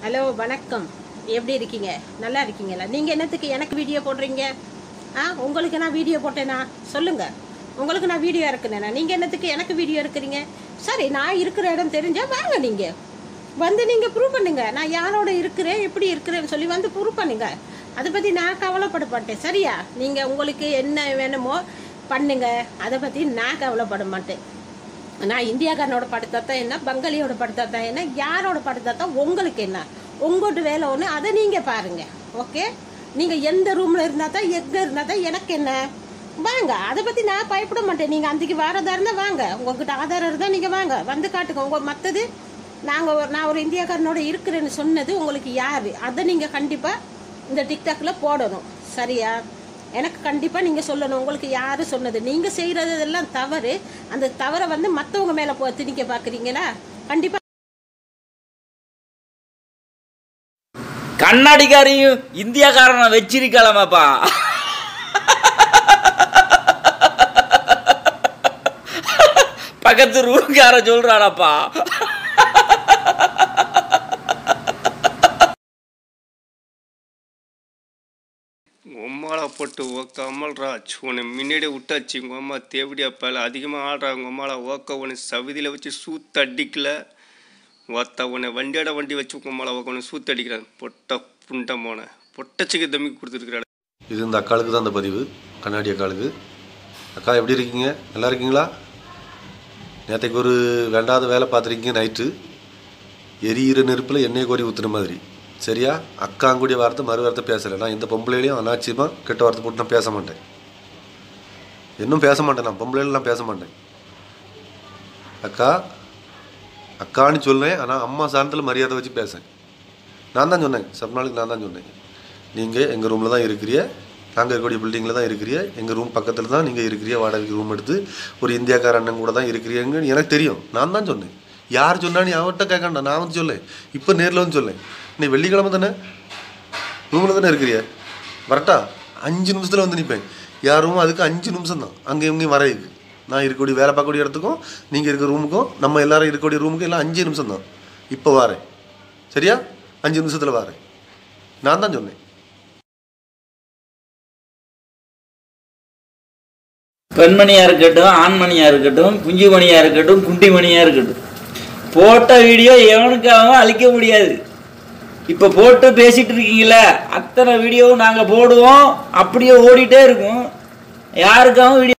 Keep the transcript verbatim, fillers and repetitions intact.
Hello வணக்கம், எப்படி இருக்கீங்க? நல்லா இருக்கீங்களா? நீங்கள் என்னத்துக்கு எனக்கு வீடியோ போடுறீங்க? ஆ உங்களுக்கு நான் வீடியோ போட்டேனா? சொல்லுங்கள். உங்களுக்கு நான் வீடியோ இருக்குனேண்ணா, நீங்கள் என்னத்துக்கு எனக்கு வீடியோ இருக்கிறீங்க? சரி, நான் இருக்கிற இடம் தெரிஞ்சால் வாங்க, நீங்கள் வந்து நீங்கள் ப்ரூவ் பண்ணுங்க. நான் யாரோட இருக்கிறேன், எப்படி இருக்கிறேன்னு சொல்லி வந்து ப்ரூவ் பண்ணுங்க. அதை பற்றி நான் கவலைப்பட மாட்டேன். சரியா? நீங்கள் உங்களுக்கு என்ன வேணுமோ பண்ணுங்க, அதை பற்றி நான் கவலைப்பட மாட்டேன். நான் இந்தியாக்காரனோட படுத்தாத்தான் என்ன, பங்காளியோட படுத்தாத்தான் என்ன, யாரோட படுத்தாத்தான் உங்களுக்கு என்ன? உங்களோட வேலை ஒன்று, அதை நீங்கள் பாருங்கள். ஓகே, நீங்கள் எந்த ரூமில் இருந்தால் தான், எங்கே இருந்தால் தான் எனக்கு என்ன? வாங்க, அதை பற்றி நான் பயப்பட மாட்டேன். நீங்கள் அன்றைக்கு வாரதா இருந்தால் வாங்க, உங்கள்கிட்ட ஆதாரம் இருந்தால் நீங்கள் வாங்க, வந்து காட்டுங்க. உங்கள் மற்றது நாங்கள் நான் ஒரு இந்தியாக்காரனோட இருக்கிறேன்னு சொன்னது உங்களுக்கு யார், அதை நீங்கள் கண்டிப்பாக இந்த டிக்டாக்ல போடணும். சரியா? எனக்கு கண்டிப்பாக நீங்கள் சொல்லணும், உங்களுக்கு யார் சொன்னது. நீங்கள் செய்கிறதெல்லாம் தவறு. அந்த தவறை வந்து மற்றவங்க மேலே போ திணிக்க பார்க்குறீங்களா? கண்டிப்பாக கண்ணாடிக்காரையும் இந்தியாக்காரனை வச்சிருக்கலாமாப்பா. பக்கத்து ரூம்கார சொல்றானப்பா. உம்மாவை போட்டு ஓக்க அமல்ராஜ் உன்னை முன்னாடியே விட்டாச்சு. உங்கள் அம்மா தேவடியா பேல அதிகமாக ஆடுறாங்க. உங்கள் அம்மாவை ஓக்க உன்னை சவிதியில் வச்சு சூத்து அடிக்கல. ஒத்த உன்னை வண்டியோட வண்டி வச்சு உங்கள் அம்மாவை ஓக்க உன்னை சூத்து அடிக்கிறான். பொட்ட புண்டம் போன பொட்டச்சிக்கு தம்பி கொடுத்துருக்குறாள். இது இந்த அக்காளுக்கு தான் அந்த பதிவு, கண்ணாடி அக்காளுக்கு. அக்கா எப்படி இருக்கீங்க? நல்லா இருக்கீங்களா? நேற்றுக்கு ஒரு வேண்டாத வேலை பார்த்துருக்கீங்க. நைட்டு எரியிற நெருப்பில் எண்ணெய் கோரி ஊற்றுன மாதிரி. சரியா? அக்காங்கூடிய வார்த்தை மறு வார்த்தை பேசலை. நான் இந்த பொம்பளையிலையும் அனாட்சியமாக கெட்ட வார்த்தை போட்டு நான் பேச மாட்டேன். இன்னும் பேச மாட்டேன். நான் பொம்பளைலாம் பேச மாட்டேன். அக்கா அக்கான்னு சொல்லேன், ஆனால் அம்மா சார்ந்தில் மரியாதை வச்சு பேசேன். நான் தான் சொன்னேன், சப்னாளுக்கு நான் தான் சொன்னேன். நீங்கள் எங்கள் ரூமில் தான் இருக்கிறிய, நாங்கள் இருக்கக்கூடிய பில்டிங்கில் தான் இருக்கிறிய, எங்கள் ரூம் பக்கத்தில் தான் நீங்கள் இருக்கிறிய, வாடகைக்கு ரூம் எடுத்து ஒரு இந்தியாக்கார அண்ணன் கூட தான் இருக்கிறீங்கன்னு எனக்கு தெரியும். நான் தான் சொன்னேன். யார் சொன்னா நீ அவர்கிட்ட கேட்கண்டா, நான் வந்து சொல்லேன். இப்போ நேரில் வந்து சொல்லேன். நீ வெள்ளிக்கிழமை தானே ரூமில் தானே இருக்கிறிய, வரட்டா? அஞ்சு நிமிஷத்தில் வந்து நிற்பேன். யார் ரூமும் அதுக்கு அஞ்சு நிமிஷம் தான். அங்கே இங்கேயும் வரையுது. நான் இருக்கக்கூடிய வேலை பார்க்கக்கூடிய இடத்துக்கும் நீங்கள் இருக்கிற ரூமுக்கும் நம்ம எல்லாரும் இருக்கக்கூடிய ரூமுக்கும் எல்லாம் அஞ்சு நிமிஷம் தான். இப்போ வாரேன். சரியா? அஞ்சு நிமிஷத்தில் வாரேன். நான் தான் சொன்னேன். பெண்மணியாக இருக்கட்டும், ஆண்மணியாக இருக்கட்டும், குஞ்சு மணியாக இருக்கட்டும், குண்டி மணியாக இருக்கட்டும், போட்ட வீடியோ எவனுக்காகவும் அழிக்க முடியாது. இப்போ போட்டு பேசிகிட்டு இருக்கீங்களே, அத்தனை வீடியோவும் நாங்கள் போடுவோம், அப்படியே ஓடிட்டே இருக்கும். யாருக்காகவும் வீடியோ